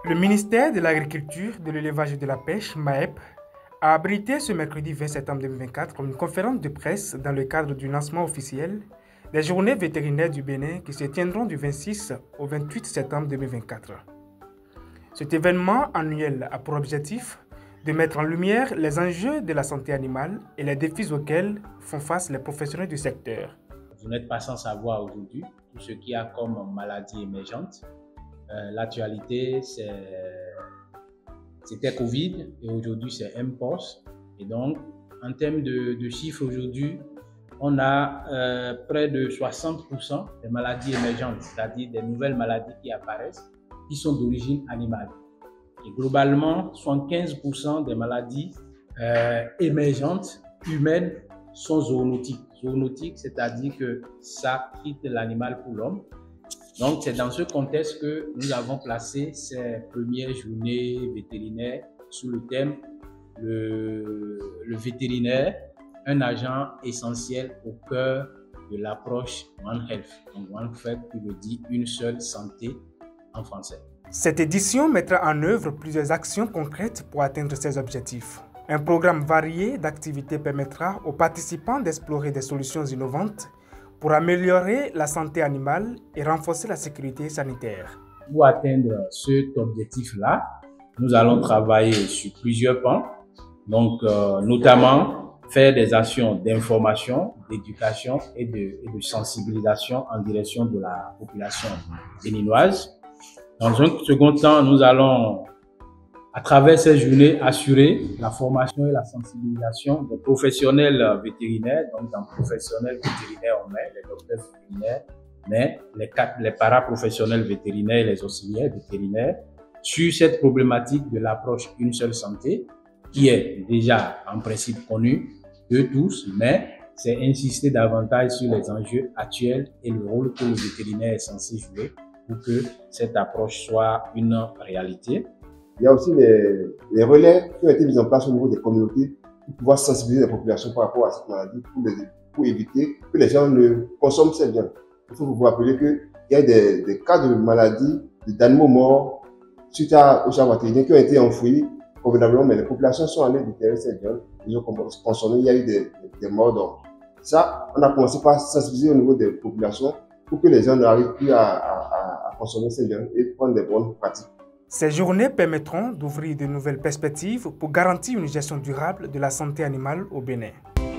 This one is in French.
Le ministère de l'Agriculture, de l'Élevage et de la Pêche, MAEP, a abrité ce mercredi 20 septembre 2024 une conférence de presse dans le cadre du lancement officiel des journées vétérinaires du Bénin qui se tiendront du 26 au 28 septembre 2024. Cet événement annuel a pour objectif de mettre en lumière les enjeux de la santé animale et les défis auxquels font face les professionnels du secteur. Vous n'êtes pas sans savoir aujourd'hui tout ce qu'il y a comme maladie émergente. L'actualité, c'était Covid et aujourd'hui c'est Mpox. Et donc, en termes de chiffres aujourd'hui, on a près de 60% des maladies émergentes, c'est-à-dire des nouvelles maladies qui apparaissent, qui sont d'origine animale. Et globalement, 75% des maladies émergentes humaines sont zoonotiques. Zoonotiques, c'est-à-dire que ça quitte l'animal pour l'homme. Donc, c'est dans ce contexte que nous avons placé ces premières journées vétérinaires sous le thème le vétérinaire, un agent essentiel au cœur de l'approche One Health. Donc, One Health qui veut dire une seule santé en français. Cette édition mettra en œuvre plusieurs actions concrètes pour atteindre ces objectifs. Un programme varié d'activités permettra aux participants d'explorer des solutions innovantes pour améliorer la santé animale et renforcer la sécurité sanitaire. Pour atteindre cet objectif-là, nous allons travailler sur plusieurs pans, donc notamment faire des actions d'information, d'éducation et de sensibilisation en direction de la population béninoise. Dans un second temps, nous allons, à travers ces journées, assurer la formation et la sensibilisation des professionnels vétérinaires. Donc, dans professionnels vétérinaires, on met les docteurs vétérinaires, mais les paraprofessionnels vétérinaires et les auxiliaires vétérinaires sur cette problématique de l'approche une seule santé, qui est déjà en principe connue de tous, mais c'est insister davantage sur les enjeux actuels et le rôle que le vétérinaire est censé jouer pour que cette approche soit une réalité. Il y a aussi les relais qui ont été mis en place au niveau des communautés pour pouvoir sensibiliser les populations par rapport à cette maladie, pour éviter que les gens ne consomment ces biens. Il faut vous rappeler qu'il y a des cas de maladies, d'animaux morts suite aux champs vétérinaires qui ont été enfouis convenablement, mais les populations sont allées déterrer ces biens, ils ont consommé, il y a eu des morts. Donc, ça, on a commencé par sensibiliser au niveau des populations pour que les gens n'arrivent plus à consommer ces biens et prendre des bonnes pratiques. Ces journées permettront d'ouvrir de nouvelles perspectives pour garantir une gestion durable de la santé animale au Bénin.